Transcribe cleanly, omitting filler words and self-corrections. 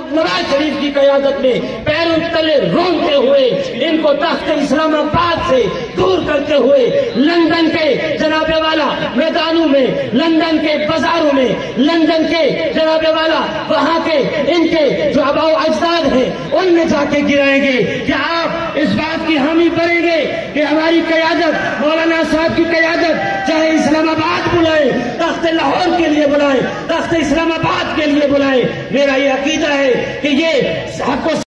नवाज शरीफ की क़यादत में पैरों तले रोंदते हुए इनको तख्त इस्लामाबाद से दूर करते हुए लंदन के जनाबे वाला मैदानों में, लंदन के बाजारों में, लंदन के जनाबे वाला वहां के इनके जो आबाओ अजदाद हैं उनमें जाके गिराएंगे। क्या आप इस बात की हामी भरेंगे कि हमारी क़यादत, मौलाना साहब की क़यादत चाहे इस्लामाबाद बुलाए, तख्त लाहौर के लिए बुलाए, तख्त इस्लामाबाद के लिए बुलाए, मेरा ये अकीदा है कि ये आपको